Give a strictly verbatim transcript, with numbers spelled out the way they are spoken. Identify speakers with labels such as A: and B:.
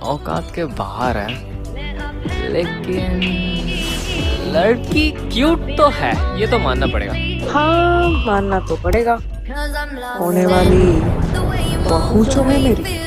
A: औकात के बाहर है, लेकिन लड़की क्यूट तो है, ये तो मानना पड़ेगा।
B: हाँ, मानना तो पड़ेगा। होने वाली बहू जो है मेरी,